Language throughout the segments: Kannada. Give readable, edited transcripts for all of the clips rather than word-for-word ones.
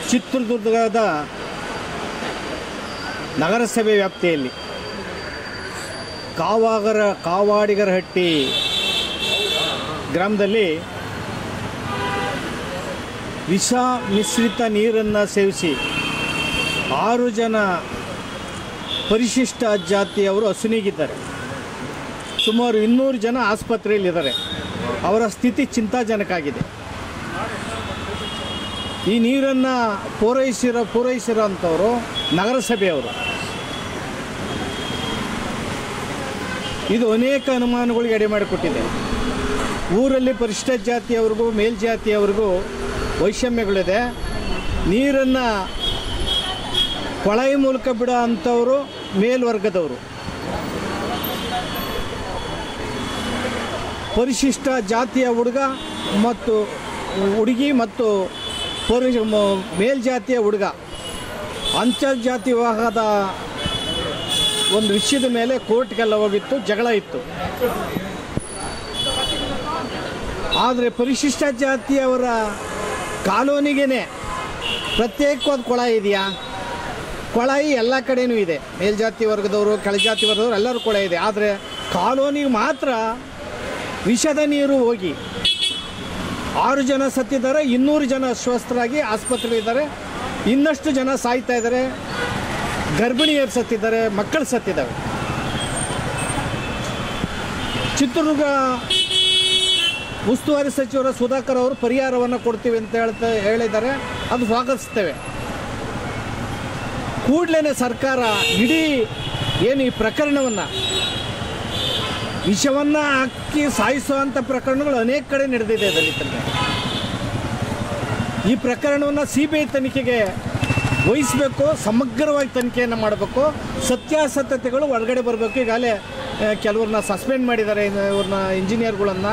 ಚಿತ್ರದುರ್ಗದ ನಗರಸಭೆ ವ್ಯಾಪ್ತಿಯಲ್ಲಿ ಕಾವಾಡಿಗರಹಟ್ಟಿ ಗ್ರಾಮದಲ್ಲಿ ವಿಷ ಮಿಶ್ರಿತ ನೀರನ್ನು ಸೇವಿಸಿ 6 ಜನ ಪರಿಶಿಷ್ಟ ಜಾತಿಯವರು ಅಸುನೀಗಿದ್ದಾರೆ. ಸುಮಾರು 200 ಜನ ಆಸ್ಪತ್ರೆಯಲ್ಲಿದ್ದಾರೆ. ಅವರ ಸ್ಥಿತಿ ಚಿಂತಾಜನಕ ಆಗಿದೆ. ಈ ನೀರನ್ನು ಪೂರೈಸಿರೋಂಥವರು ನಗರಸಭೆಯವರು. ಇದು ಅನೇಕ ಅನುಮಾನಗಳಿಗೆ ಎಡೆ ಮಾಡಿಕೊಟ್ಟಿದೆ. ಊರಲ್ಲಿ ಪರಿಶಿಷ್ಟ ಜಾತಿಯವರಿಗೂ ಮೇಲ್ಜಾತಿಯವರಿಗೂ ವೈಷಮ್ಯಗಳಿದೆ. ನೀರನ್ನು ಕೊಳಾಯಿ ಮೂಲಕ ಬಿಡೋ ಅಂಥವರು ಮೇಲ್ವರ್ಗದವರು. ಪರಿಶಿಷ್ಟ ಜಾತಿಯ ಹುಡುಗಿ ಮತ್ತು ಮೇಲ್ಜಾತಿಯ ಹುಡುಗ ಅಂತರ್ಜಾತಿ ವಿವಾಹದ ಒಂದು ವಿಷಯದ ಮೇಲೆ ಕೋರ್ಟ್ಗೆಲ್ಲ ಹೋಗಿತ್ತು, ಜಗಳ ಇತ್ತು. ಆದರೆ ಪರಿಶಿಷ್ಟ ಜಾತಿಯವರ ಕಾಲೋನಿಗೇ ಪ್ರತ್ಯೇಕವಾದ ಕೊಳಾಯಿ ಇದೆಯಾ? ಕೊಳಾಯಿ ಎಲ್ಲ ಕಡೆಯೂ ಇದೆ. ಮೇಲ್ಜಾತಿ ವರ್ಗದವರು, ಕೆಳಜಾತಿ ವರ್ಗದವರು ಎಲ್ಲರೂ ಕೊಳಾಯಿ ಇದೆ. ಆದರೆ ಕಾಲೋನಿಗೆ ಮಾತ್ರ ವಿಷದ ನೀರು ಹೋಗಿ 6 ಜನ ಸತ್ತಿದ್ದಾರೆ. 200 ಜನ ಅಸ್ವಸ್ಥರಾಗಿ ಆಸ್ಪತ್ರೆಯಲ್ಲಿದ್ದಾರೆ. ಇನ್ನಷ್ಟು ಜನ ಸಾಯ್ತಾ ಇದ್ದಾರೆ. ಗರ್ಭಿಣಿಯರು ಸತ್ತಿದ್ದಾರೆ, ಮಕ್ಕಳು ಸತ್ತಿದ್ದಾವೆ. ಚಿತ್ರದುರ್ಗ ಉಸ್ತುವಾರಿ ಸಚಿವರ ಸುಧಾಕರ್ ಅವರು ಪರಿಹಾರವನ್ನು ಕೊಡ್ತೀವಿ ಅಂತ ಹೇಳಿದ್ದಾರೆ. ಅದು ಸ್ವಾಗತಿಸ್ತೇವೆ. ಕೂಡಲೇ ಸರ್ಕಾರ ಇಡೀ ಏನು ಈ ಪ್ರಕರಣವನ್ನು ವಿಷವನ್ನು ಹಾಕಿ ಸಾಯಿಸುವಂಥ ಪ್ರಕರಣಗಳು ಅನೇಕ ಕಡೆ ನಡೆದಿದೆ ದಲಿತರಿಗೆ. ಈ ಪ್ರಕರಣವನ್ನು CBI ತನಿಖೆಗೆ ವಹಿಸಬೇಕು. ಸಮಗ್ರವಾಗಿ ತನಿಖೆಯನ್ನು ಮಾಡಬೇಕು. ಸತ್ಯಾಸತ್ಯತೆಗಳು ಒಳಗಡೆ ಬರಬೇಕು. ಈಗಾಗಲೇ ಕೆಲವ್ರನ್ನ ಸಸ್ಪೆಂಡ್ ಮಾಡಿದ್ದಾರೆ, ಇವ್ರನ್ನ ಇಂಜಿನಿಯರ್ಗಳನ್ನು.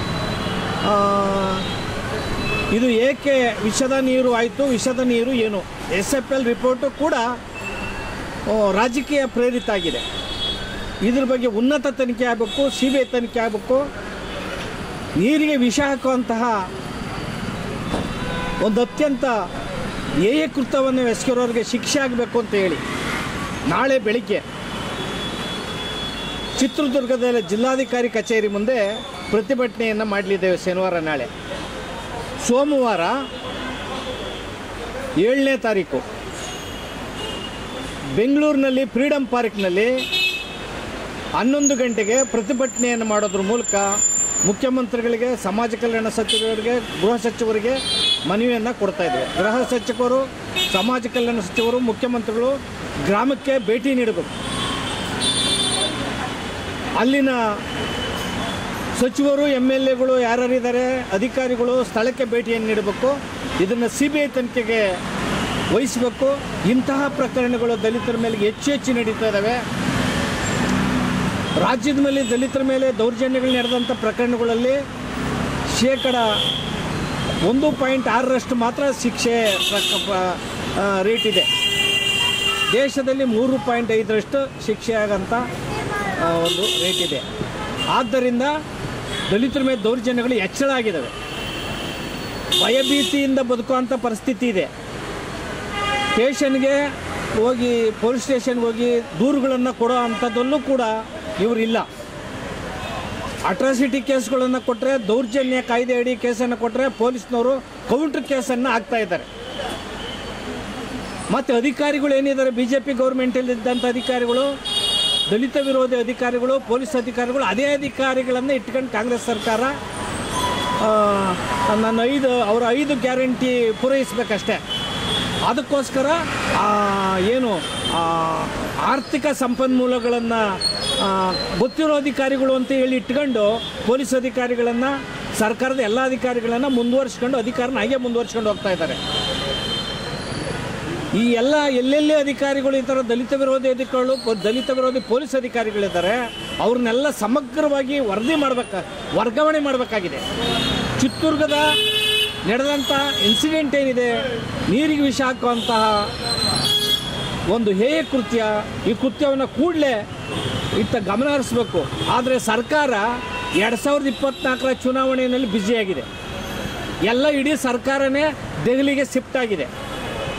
ಇದು ಏಕೆ ವಿಷದ ನೀರು ಆಯಿತು, ವಿಷದ ನೀರು ಏನು? SFL ರಿಪೋರ್ಟು ಕೂಡ ರಾಜಕೀಯ ಪ್ರೇರಿತ ಆಗಿದೆ. ಇದ್ರ ಬಗ್ಗೆ ಉನ್ನತ ತನಿಖೆ ಆಗಬೇಕು, CBI ತನಿಖೆ ಆಗಬೇಕು. ನೀರಿಗೆ ವಿಷ ಹಾಕುವಂತಹ ಒಂದು ಅತ್ಯಂತ ಕೃತ್ಯವನ್ನು ಎಸಗಿರೋರಿಗೆ ಶಿಕ್ಷೆ ಆಗಬೇಕು ಅಂತ ಹೇಳಿ ನಾಳೆ ಬೆಳಿಗ್ಗೆ ಚಿತ್ರದುರ್ಗದ ಜಿಲ್ಲಾಧಿಕಾರಿ ಕಚೇರಿ ಮುಂದೆ ಪ್ರತಿಭಟನೆಯನ್ನು ಮಾಡಲಿದ್ದೇವೆ. ಶನಿವಾರ ನಾಳೆ. ಸೋಮವಾರ 7ನೇ ತಾರೀಕು ಬೆಂಗಳೂರಿನಲ್ಲಿ ಫ್ರೀಡಮ್ ಪಾರ್ಕ್ನಲ್ಲಿ 11 ಗಂಟೆಗೆ ಪ್ರತಿಭಟನೆಯನ್ನು ಮಾಡೋದ್ರ ಮೂಲಕ ಮುಖ್ಯಮಂತ್ರಿಗಳಿಗೆ, ಸಮಾಜ ಕಲ್ಯಾಣ ಸಚಿವರಿಗೆ, ಗೃಹ ಸಚಿವರಿಗೆ ಮನವಿಯನ್ನು ಕೊಡ್ತಾ ಇದ್ದೇವೆ. ಗೃಹ ಸಚಿವರು, ಸಮಾಜ ಕಲ್ಯಾಣ ಸಚಿವರು, ಮುಖ್ಯಮಂತ್ರಿಗಳು ಗ್ರಾಮಕ್ಕೆ ಭೇಟಿ ನೀಡಬೇಕು. ಅಲ್ಲಿನ ಸಚಿವರು, MLAಗಳು ಯಾರ್ಯಾರಿದ್ದಾರೆ, ಅಧಿಕಾರಿಗಳು ಸ್ಥಳಕ್ಕೆ ಭೇಟಿಯನ್ನು ನೀಡಬೇಕು. ಇದನ್ನು CBI ತನಿಖೆಗೆ ವಹಿಸಬೇಕು. ಇಂತಹ ಪ್ರಕರಣಗಳು ದಲಿತರ ಮೇಲೆ ಹೆಚ್ಚು ನಡೀತಾ ಇದ್ದಾವೆ. ರಾಜ್ಯದ ಮೇಲೆ ದಲಿತರ ಮೇಲೆ ದೌರ್ಜನ್ಯಗಳು ನಡೆದಂಥ ಪ್ರಕರಣಗಳಲ್ಲಿ 1.6% ಮಾತ್ರ ಶಿಕ್ಷೆ ರೇಟ್ ಇದೆ. ದೇಶದಲ್ಲಿ 3.5% ಶಿಕ್ಷೆ ಆಗಂಥ ಒಂದು ರೇಟ್ ಇದೆ. ಆದ್ದರಿಂದ ದಲಿತರ ಮೇಲೆ ದೌರ್ಜನ್ಯಗಳು ಹೆಚ್ಚಳ ಆಗಿದ್ದಾವೆ. ಭಯಭೀತಿಯಿಂದ ಬದುಕುವಂಥ ಪರಿಸ್ಥಿತಿ ಇದೆ. ಸ್ಟೇಷನ್ಗೆ ಹೋಗಿ, ಪೊಲೀಸ್ ಸ್ಟೇಷನ್ಗೆ ಹೋಗಿ ದೂರುಗಳನ್ನು ಕೊಡೋ ಅಂಥದ್ದಲ್ಲೂ ಕೂಡ ಇವರಿಲ್ಲ. ಅಟ್ರಾಸಿಟಿ ಕೇಸ್ಗಳನ್ನು ಕೊಟ್ಟರೆ, ದೌರ್ಜನ್ಯ ಕಾಯ್ದೆ ಅಡಿ ಕೇಸನ್ನು ಕೊಟ್ಟರೆ ಪೊಲೀಸ್ನವರು ಕೌಂಟರ್ ಕೇಸನ್ನು ಹಾಕ್ತಾ ಇದ್ದಾರೆ. ಮತ್ತು ಅಧಿಕಾರಿಗಳು ಏನಿದ್ದಾರೆ, BJP ಗೌರ್ಮೆಂಟಲ್ಲಿದ್ದಂಥ ಅಧಿಕಾರಿಗಳು, ದಲಿತ ವಿರೋಧಿ ಅಧಿಕಾರಿಗಳು, ಪೊಲೀಸ್ ಅಧಿಕಾರಿಗಳು, ಅದೇ ಅಧಿಕಾರಿಗಳನ್ನು ಇಟ್ಕೊಂಡು ಕಾಂಗ್ರೆಸ್ ಸರ್ಕಾರ ಅವರ 5 ಗ್ಯಾರಂಟಿ ಪೂರೈಸಬೇಕಷ್ಟೇ. ಅದಕ್ಕೋಸ್ಕರ ಆರ್ಥಿಕ ಸಂಪನ್ಮೂಲಗಳನ್ನು ಗೊತ್ತಿರೋ ಅಧಿಕಾರಿಗಳು ಅಂತ ಹೇಳಿ ಇಟ್ಕೊಂಡು ಪೊಲೀಸ್ ಅಧಿಕಾರಿಗಳನ್ನು, ಸರ್ಕಾರದ ಎಲ್ಲ ಅಧಿಕಾರಿಗಳನ್ನು ಮುಂದುವರಿಸ್ಕೊಂಡು ಅಧಿಕಾರನ ಹಾಗೆ ಮುಂದುವರಿಸ್ಕೊಂಡು ಹೋಗ್ತಾ ಇದ್ದಾರೆ. ಈ ಎಲ್ಲ ಎಲ್ಲೆಲ್ಲಿ ಅಧಿಕಾರಿಗಳು ಈ ಥರ ದಲಿತ ವಿರೋಧಿ ಅಧಿಕಾರಿಗಳು, ದಲಿತ ವಿರೋಧಿ ಪೊಲೀಸ್ ಅಧಿಕಾರಿಗಳಿದ್ದಾರೆ, ಅವ್ರನ್ನೆಲ್ಲ ಸಮಗ್ರವಾಗಿ ವರ್ಗಾವಣೆ ಮಾಡಬೇಕಾಗಿದೆ. ಚಿತ್ರದುರ್ಗದ ನಡೆದಂಥ ಇನ್ಸಿಡೆಂಟ್ ಏನಿದೆ, ನೀರಿಗೆ ವಿಷ ಹಾಕುವಂತಹ ಒಂದು ಹೇಯ ಕೃತ್ಯ, ಈ ಕೃತ್ಯವನ್ನು ಕೂಡಲೇ ಗಮನ ಹರಿಸಬೇಕು. ಆದರೆ ಸರ್ಕಾರ 2024ರ ಚುನಾವಣೆಯಲ್ಲಿ ಬ್ಯುಸಿಯಾಗಿದೆ. ಎಲ್ಲ ಇಡೀ ಸರ್ಕಾರನೇ ದೆಹಲಿಗೆ ಶಿಫ್ಟ್ ಆಗಿದೆ.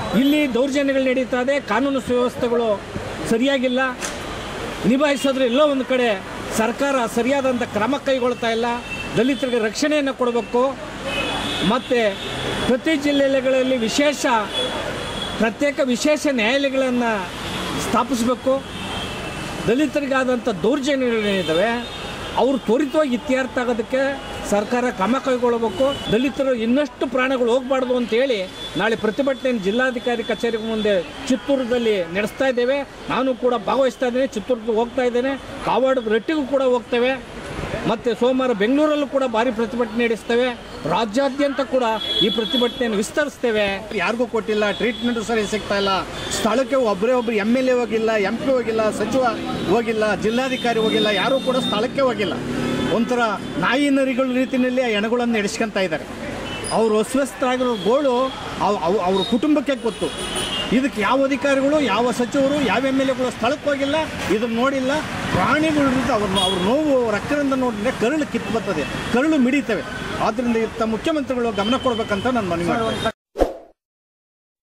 ಇಲ್ಲಿ ದೌರ್ಜನ್ಯಗಳು ನಡೀತಾ ಇದೆ, ಕಾನೂನು ಸುವ್ಯವಸ್ಥೆಗಳು ಸರಿಯಾಗಿಲ್ಲ, ನಿಭಾಯಿಸೋದ್ರೆ ಎಲ್ಲೋ ಒಂದು ಕಡೆ ಸರ್ಕಾರ ಸರಿಯಾದಂಥ ಕ್ರಮ ಕೈಗೊಳ್ತಾ ಇಲ್ಲ. ದಲಿತರಿಗೆ ರಕ್ಷಣೆಯನ್ನು ಕೊಡಬೇಕು ಮತ್ತು ಪ್ರತಿ ಜಿಲ್ಲೆಗಳಲ್ಲಿ ಪ್ರತ್ಯೇಕ ವಿಶೇಷ ನ್ಯಾಯಾಲಯಗಳನ್ನು ಸ್ಥಾಪಿಸಬೇಕು. ದಲಿತರಿಗಾದಂಥ ದೌರ್ಜನ್ಯಗಳೇನಿದ್ದಾವೆ ಅವರು ತ್ವರಿತವಾಗಿ ಇತ್ಯರ್ಥ ಆಗೋದಕ್ಕೆ ಸರ್ಕಾರ ಕ್ರಮ ಕೈಗೊಳ್ಳಬೇಕು. ದಲಿತರು ಇನ್ನಷ್ಟು ಪ್ರಾಣಗಳು ಹೋಗಬಾರ್ದು ಅಂತೇಳಿ ನಾಳೆ ಪ್ರತಿಭಟನೆಯನ್ನು ಜಿಲ್ಲಾಧಿಕಾರಿ ಕಚೇರಿ ಮುಂದೆ ಚಿತ್ತೂರದಲ್ಲಿ ನಡೆಸ್ತಾ ಇದ್ದೇವೆ. ನಾನು ಕೂಡ ಭಾಗವಹಿಸ್ತಾ ಇದ್ದೇನೆ, ಚಿತ್ತೂರಿಗೆ ಹೋಗ್ತಾ ಇದ್ದೇನೆ, ಕಾವಾಡ ರಟ್ಟಿಗೂ ಕೂಡ ಹೋಗ್ತೇವೆ ಮತ್ತು ಸೋಮವಾರ ಬೆಂಗಳೂರಲ್ಲೂ ಕೂಡ ಭಾರಿ ಪ್ರತಿಭಟನೆ ನಡೆಸ್ತೇವೆ. ರಾಜ್ಯಾದ್ಯಂತ ಕೂಡ ಈ ಪ್ರತಿಭಟನೆಯನ್ನು ವಿಸ್ತರಿಸ್ತೇವೆ. ಯಾರಿಗೂ ಕೊಟ್ಟಿಲ್ಲ, ಟ್ರೀಟ್ಮೆಂಟು ಸರಿ ಸಿಗ್ತಾ ಇಲ್ಲ, ಸ್ಥಳಕ್ಕೆ ಒಬ್ಬರೇ MLA ಹೋಗಿಲ್ಲ, MP ಹೋಗಿಲ್ಲ, ಸಚಿವ ಹೋಗಿಲ್ಲ, ಜಿಲ್ಲಾಧಿಕಾರಿ ಹೋಗಿಲ್ಲ, ಯಾರೂ ಕೂಡ ಸ್ಥಳಕ್ಕೆ ಹೋಗಿಲ್ಲ. ಒಂಥರ ನಾಯಿ ನರಿಗಳ ರೀತಿಯಲ್ಲಿ ಆ ಹೆಣಗಳನ್ನು ಎಡಿಸ್ಕೊಂತ ಇದ್ದಾರೆ. ಅವರು ಅಸ್ವಸ್ಥರಾಗಿರೋ ಗೋಳು ಅವ್ರ ಕುಟುಂಬಕ್ಕೆ ಗೊತ್ತು. ಇದಕ್ಕೆ ಯಾವ ಅಧಿಕಾರಿಗಳು, ಯಾವ ಸಚಿವರು, ಯಾವ MLAಗಳು ಸ್ಥಳಕ್ಕೆ ಹೋಗಿಲ್ಲ, ಇದನ್ನು ನೋಡಿಲ್ಲ. ಪ್ರಾಣಿಗಳ ರೀತಿ ಅವ್ರ ನೋವು ರಕ್ತದಿಂದ ನೋಡಿದ್ರೆ ಕರುಳು ಕಿತ್ತು ಬರ್ತದೆ, ಕರುಳು ಮಿಡಿತವೆ. ಆದ್ದರಿಂದ ಇತ್ತ ಮುಖ್ಯಮಂತ್ರಿಗಳು ಗಮನ ಕೊಡಬೇಕಂತ ನಾನು ಮನವಿ ಮಾಡ್ತೀನಿ.